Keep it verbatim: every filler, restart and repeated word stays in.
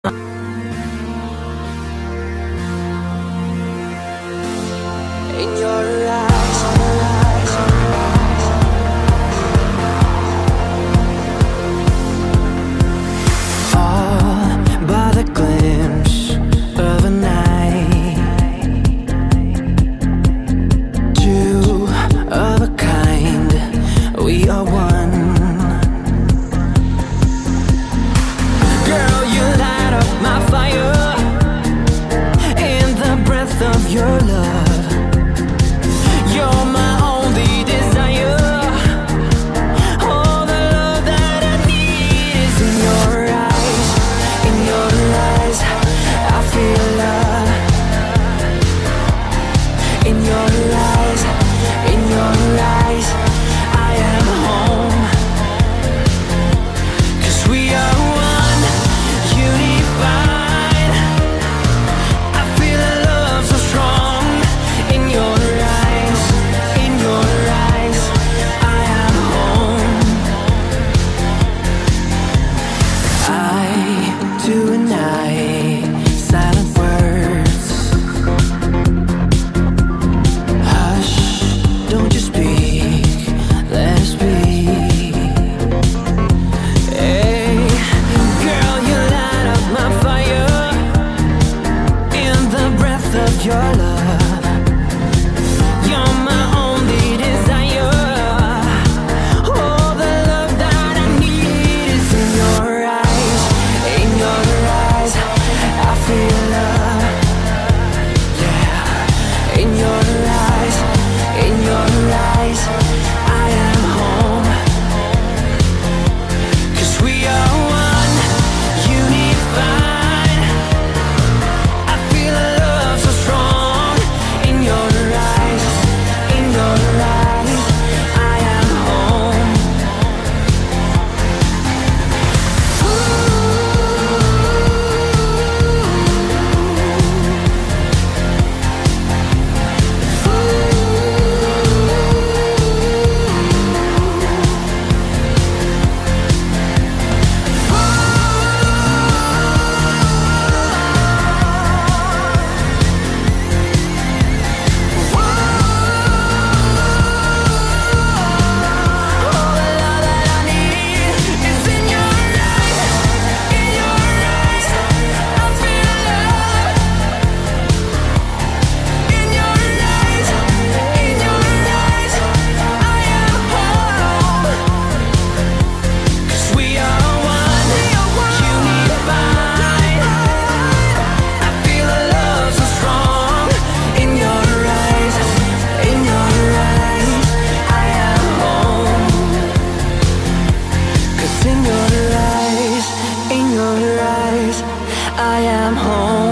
In your eyes, all by the glimpse of a night, two of a kind, we are one. Girl, you light up my fire in the breath of your love. You're my only desire. All the love that I need is in your eyes. In your eyes, I feel love. In your eyes, in your eyes, I am home. 'Cause we are one, unified. I feel a love so strong. In your eyes, in your eyes, I am home. Eye to an eye, silent words. Hush, don't you speak, let us be. Hey, girl, you light up my fire in the breath of your love. You're my only desire. All the love that I need is in your eyes. In your eyes, I feel love. Yeah. In your eyes, in your eyes, I am home. 'Cause we are one, unified. I feel a love so strong. In your eyes, in your eyes, I am home. All the love that I need is in your eyes. In your eyes, I feel love. In your eyes, in your eyes, I am home. 'Cause we are one, unified. I feel a love so strong. In your eyes, in your eyes, I am home. 'Cause in your eyes, in your eyes, I am home.